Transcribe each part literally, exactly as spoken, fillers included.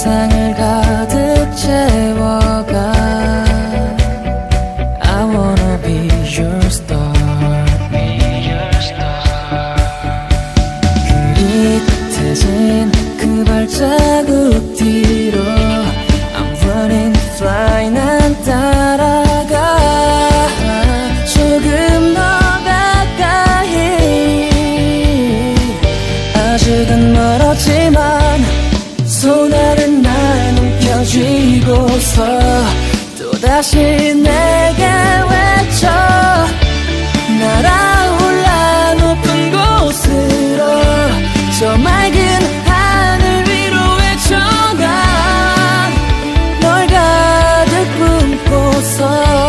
세상을 가득 채워가. I wanna be your star. 흐릿해진 그 발자국 뒤로 I'm running fly. 난 따라가 조금 더 가까이. 아직은 멀었지만 손안은 나는 펴쥐고서 또다시 내게 외쳐. 날아올라 높은 곳으로 저 맑은 하늘 위로 외쳐. 난 널 가득 품고서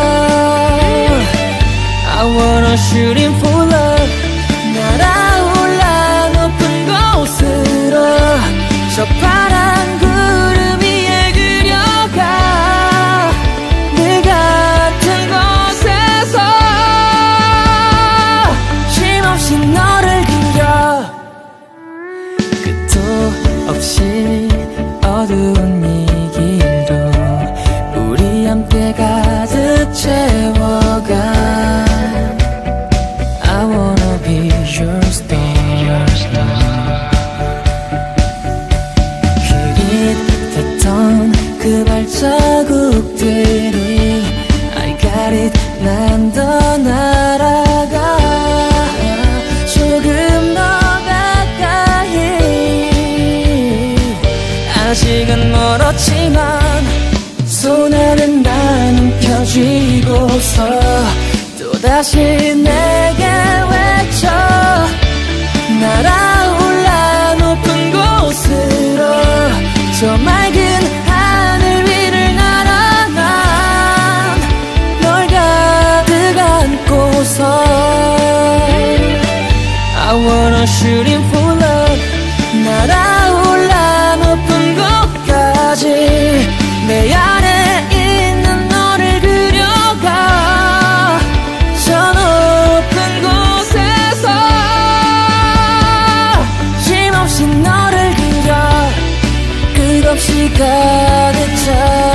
I wanna shooting for love. 날아올라 높은 곳으로 저 파란 구름 위에 그려가. 늘 같은 곳에서 쉼없이 너를 그려. 끝도 없이 어두운 이 길도 우리 함께 가득 채워가. I wanna be your star. 흐릿했던 그 발자국들이 I got it. 난 더 날아가 조금 더 가까이. 아직은 멀었지만 손안은 나는 펴쥐고서 또다시 내게 외쳐. 날아올라 높은 곳으로 저 맑은 하늘 위를 날아. 난 널 가득 안고서 I wanna shooting for love. 날아올라 높은 곳까지 내 안에 있는 너를 그려가. 저 높은 곳에서 쉼없이 너를 그려. 끝없이 가득 차